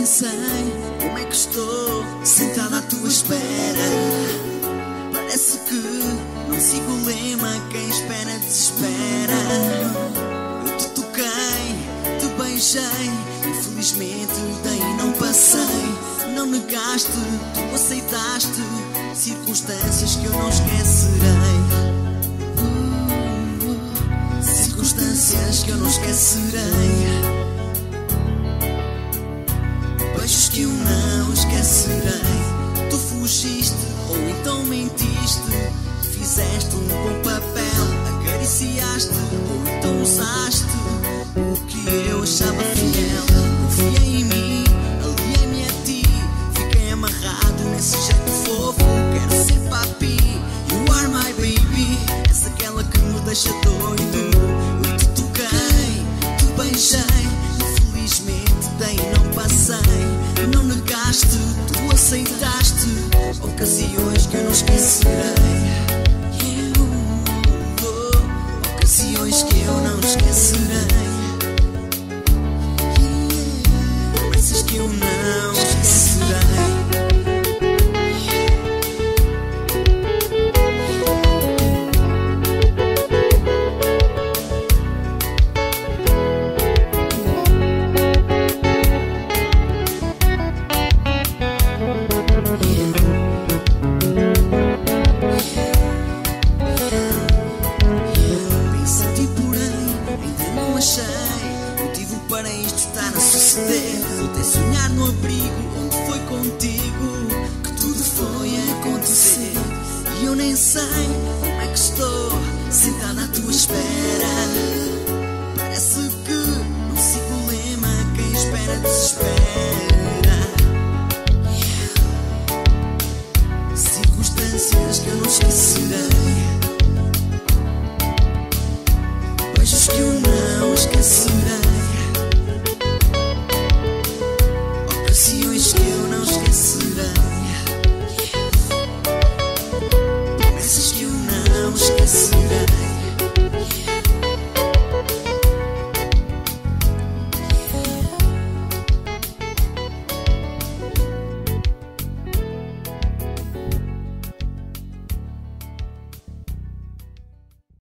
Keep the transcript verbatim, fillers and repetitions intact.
sei como é que estou sentada à tua espera. Parece que não sigo o lema, quem espera desespera. Eu te toquei, te beijei, infelizmente daí não passei. Não negaste, tu aceitaste circunstâncias que eu não esquecerei. uh, Circunstâncias que eu não esquecerei. Beijos que eu não esquecerei. Tu fugiste ou então mentiste, fizeste um bom papel, acariciaste ou então usaste o que eu achava fiel. Confiei em mim, aliei-me a ti, fiquei amarrado nesse jeito fofo. Quero ser papi, you are my baby, és aquela que me deixa doido. Eu te toquei, te beijei, infelizmente daí não passei. Não negaste, tu aceitaste ocasiões que eu não esquecerei. Oh, ocasiões que eu não esquecerei. Promessas que eu não esquecerei. Motivo para isto estar a suceder. Voltei a sonhar no abrigo onde foi contigo que tudo foi a acontecer. E eu nem sei